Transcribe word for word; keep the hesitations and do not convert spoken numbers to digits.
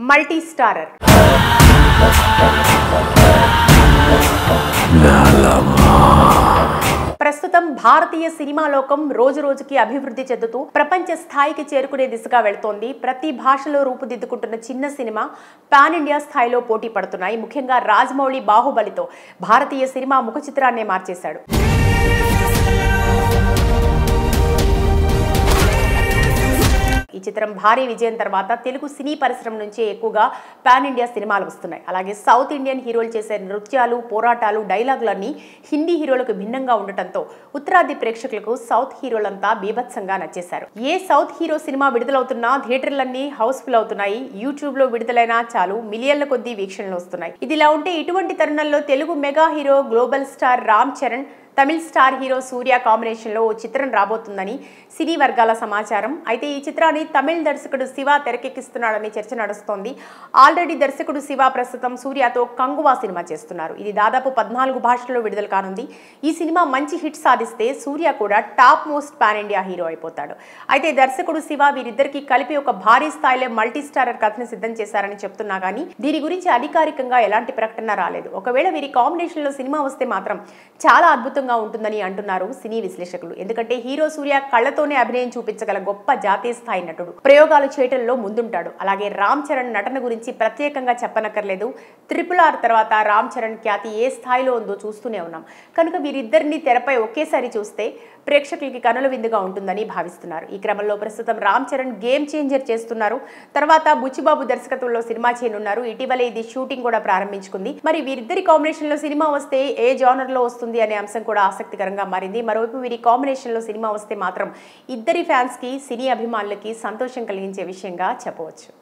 Multi starrer ప్రస్తుతం భారతీయ cinema లోకం రోజు రోజుకి అభివృద్ధి చెందుతూ ప్రపంచ స్థాయికి చేరుకునే దిశగా వెళ్తోంది. ప్రతి భాషలో రూపుదిద్దుకుంటున్న చిన్న సినిమా పాన్ ఇండియా స్థాయిలో పోటీ పడుతున్నాయి. ముఖ్యంగా రాజమౌళి బాహుబలితో భారతీయ సినిమా ముఖ చిత్రాన్నే మార్చేశాడు. ఈ చిత్రం భారీ విజయం తర్వాత తెలుగు సినీ పరిశ్రమ నుంచి ఎక్కువగా పాన్ ఇండియా సినిమాలు వస్తున్నాయి. అలాగే సౌత్ ఇండియన్ హీరోలు చేసే నృత్యాలు, పోరాటాలు, డైలాగులన్నీ హిందీ హీరోలకు భిన్నంగా ఉండటంతో ఉత్తరాది ప్రేక్షకులకు సౌత్ హీరోలంతా బీభత్సంగా నచ్చేశారు. ఏ సౌత్ హీరో సినిమా విడుదలవుతున్నా థియేటర్లన్నీ హౌస్ఫుల్ అవుతున్నాయి. యూట్యూబ్ లో విడుదలైనా చాలు మిలియన్ల కొద్దీ వీక్షణలు వస్తున్నాయి. ఇదిలా ఉంటే ఇటువంటి తరుణంలో Telugu mega hero global star Ram Charan Tamil star hero Suriya కాంబినేషన్లో ఓ చిత్రం రాబోతుందని సినీ వర్గాల సమాచారం. అయితే ఈ చిత్రాన్ని తమిళ దర్శకుడు శివ తెరకెక్కిస్తున్నాడని చర్చ నడుస్తోంది. ఆల్రెడీ దర్శకుడు శివ ప్రస్తుతం సూర్యతో కంగువా సినిమా చేస్తున్నారు. ఇది దాదాపు పద్నాలుగు భాషల్లో విడుదల కానుంది. ఈ సినిమా మంచి హిట్ సాధిస్తే సూర్య కూడా top most pan India hero అయిపోతాడు. అయితే దర్శకుడు శివ వీరిద్దరికి కలిపి ఒక భారీ స్థాయిలో మల్టీ స్టారర్ కథను సిద్ధం చేశారని చెప్తున్నా కానీ దీని గురించి అధికారికంగా ఎలాంటి ప్రకటన రాలేదు. ఒకవేళ వీరి కాంబినేషన్ లో సినిమా వస్తే మాత్రం చాలా అద్భుతం ఉంటుందని అంటున్నారు సినీ విశ్లేషకులు. ఎందుకంటే హీరో సూర్య కళ్లతోనే అభినయం చూపించగల గొప్ప జాతీయ స్థాయి నటుడు. ప్రయోగాలు చేయటంలో ముందుంటాడు. అలాగే రామ్ చరణ్ నటన గురించి ప్రత్యేకంగా చెప్పనక్కర్లేదు. ట్రిపుల్ ఆర్ తర్వాత రామ్ చరణ్ ఖ్యాతి ఏ స్థాయిలో ఉందో చూస్తూనే ఉన్నాం. కనుక వీరిద్దరిని తెరపై ఒకేసారి చూస్తే ప్రేక్షకులకి కనుల విందుగా ఉంటుందని భావిస్తున్నారు. ఈ క్రమంలో ప్రస్తుతం రామ్ చరణ్ గేమ్ చేంజర్ చేస్తున్నారు. తర్వాత బుచ్చిబాబు దర్శకత్వంలో సినిమా చేయనున్నారు. ఇటీవలే ఇది షూటింగ్ కూడా ప్రారంభించుకుంది. మరి వీరిద్దరి కాంబినేషన్ లో సినిమా వస్తే ఏ జానర్ లో వస్తుంది అనే అంశం కూడా ఆసక్తికరంగా మారింది. మరోవైపు వీరి కాంబినేషన్ లో సినిమా వస్తే మాత్రం ఇద్దరి ఫ్యాన్స్ కి, సినీ అభిమానులకి సంతోషం కలిగించే విషయంగా చెప్పవచ్చు.